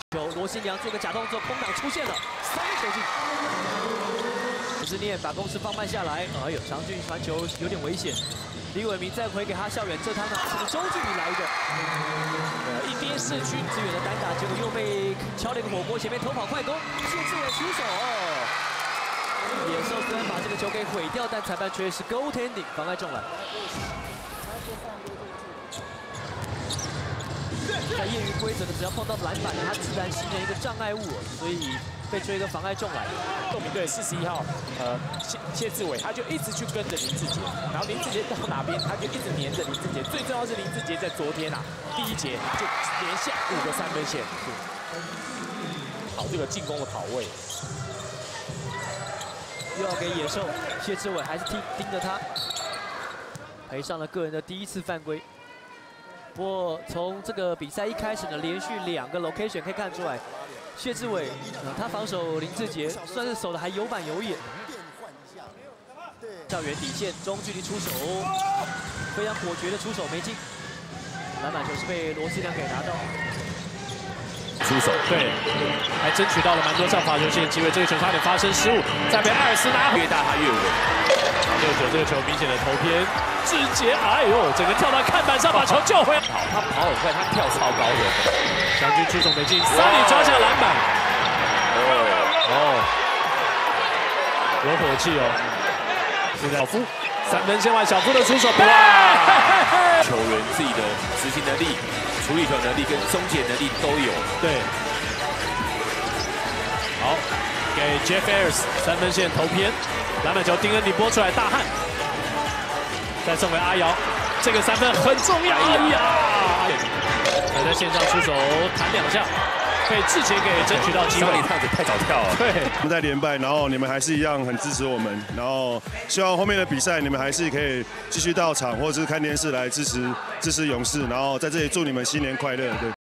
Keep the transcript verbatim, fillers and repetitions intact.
球罗新良做个假动作，空档出现了，三个球进。陈志念把攻势放慢下来，哎呦，常俊传球有点危险。李伟明再回给他校园，这他拿从周俊宇来一个，呃，一边市区支援的单打，结果又被敲了一个火锅，前面偷跑快攻，谢志伟出手。野兽虽然把这个球给毁掉，但裁判却是 goaltending 妨碍中篮。 在业余规则的，只要碰到篮板，它自然形成一个障碍物，所以被吹一个妨碍中篮。 斗明队四十一号，呃，谢谢志伟，他就一直去跟着林志杰，然后林志杰到哪边，他就一直黏着林志杰。最重要是林志杰在昨天啊，第一节就连下五个三分线，好这个进攻的跑位。 又要给野兽，谢志伟还是盯盯着他，赔上了个人的第一次犯规。 不过从这个比赛一开始呢，连续两个 location 可以看出来，谢志伟，呃，他防守林志杰算是守的还有板有眼。校园底线中距离出手，非常果决的出手没进，篮板球是被罗西良给拿到。 出手，对，还争取到了蛮多上罚球线的机会，这个球差点发生失误，再被艾尔斯拉回，越大他越稳。六九这个球明显的投偏。 志杰，哎呦，整个跳到看板上把球救回来。 跑，他跑很快，他跳超高的。 祥军出手没进，三里抓下篮板。哦哦，有火气哦。现在小夫三分线外，小夫的出手，哇！ 球员自己的执行能力、处理球能力跟终结能力都有。 对。好，给 Jeff Ayers 三分线投偏，篮板球丁恩迪拨出来，大汉。 再送给阿瑶，这个三分很重要。哎呀，还在线上出手弹两下，被志杰给争取到机会。 你这样子太早跳了。 对， 我们在连败，然后你们还是一样很支持我们，然后希望后面的比赛你们还是可以继续到场或者是看电视来支持支持勇士，然后在这里祝你们新年快乐。对。